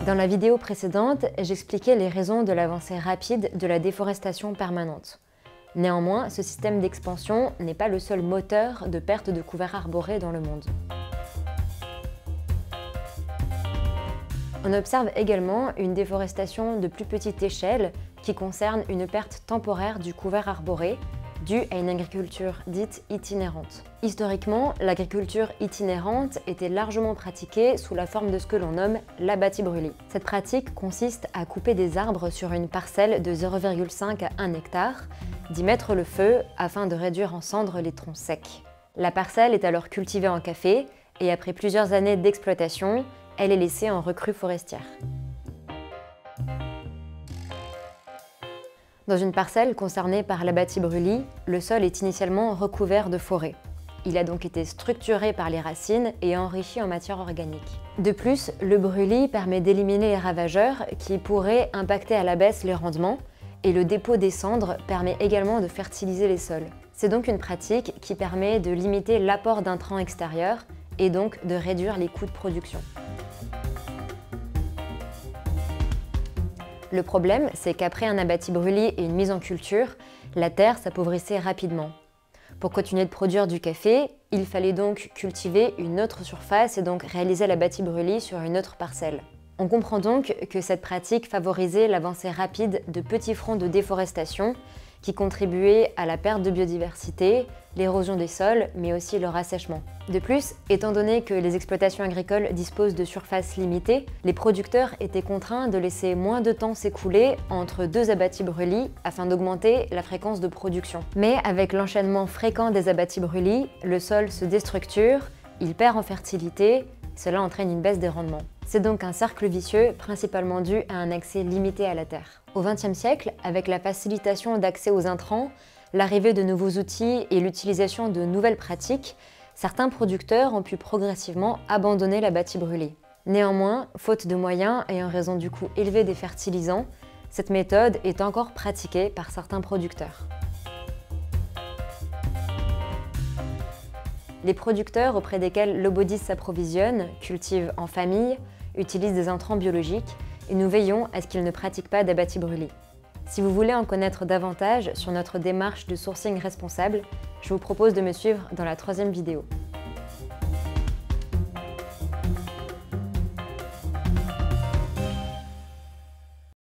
Dans la vidéo précédente, j'expliquais les raisons de l'avancée rapide de la déforestation permanente. Néanmoins, ce système d'expansion n'est pas le seul moteur de perte de couverts arborés dans le monde. On observe également une déforestation de plus petite échelle qui concerne une perte temporaire du couvert arboré due à une agriculture dite itinérante. Historiquement, l'agriculture itinérante était largement pratiquée sous la forme de ce que l'on nomme l'abattis-brûlis. Cette pratique consiste à couper des arbres sur une parcelle de 0,5 à 1 hectare, d'y mettre le feu afin de réduire en cendres les troncs secs. La parcelle est alors cultivée en café et après plusieurs années d'exploitation, elle est laissée en recrue forestière. Dans une parcelle concernée par l'abattis-brûlis, le sol est initialement recouvert de forêt. Il a donc été structuré par les racines et enrichi en matière organique. De plus, le brûlis permet d'éliminer les ravageurs qui pourraient impacter à la baisse les rendements, et le dépôt des cendres permet également de fertiliser les sols. C'est donc une pratique qui permet de limiter l'apport d'intrants extérieurs et donc de réduire les coûts de production. Le problème, c'est qu'après un abattis-brûlis et une mise en culture, la terre s'appauvrissait rapidement. Pour continuer de produire du café, il fallait donc cultiver une autre surface et donc réaliser l'abattis-brûlis sur une autre parcelle. On comprend donc que cette pratique favorisait l'avancée rapide de petits fronts de déforestation qui contribuaient à la perte de biodiversité, l'érosion des sols, mais aussi leur assèchement. De plus, étant donné que les exploitations agricoles disposent de surfaces limitées, les producteurs étaient contraints de laisser moins de temps s'écouler entre deux abattis-brûlis afin d'augmenter la fréquence de production. Mais avec l'enchaînement fréquent des abattis-brûlis, le sol se déstructure, il perd en fertilité, cela entraîne une baisse des rendements. C'est donc un cercle vicieux, principalement dû à un accès limité à la terre. Au XXe siècle, avec la facilitation d'accès aux intrants, l'arrivée de nouveaux outils et l'utilisation de nouvelles pratiques, certains producteurs ont pu progressivement abandonner l'abattis-brûlis. Néanmoins, faute de moyens et en raison du coût élevé des fertilisants, cette méthode est encore pratiquée par certains producteurs. Les producteurs auprès desquels l'Obodis s'approvisionne cultivent en famille, utilisent des intrants biologiques et nous veillons à ce qu'ils ne pratiquent pas d'abattis-brûlis. Si vous voulez en connaître davantage sur notre démarche de sourcing responsable, je vous propose de me suivre dans la 3e vidéo.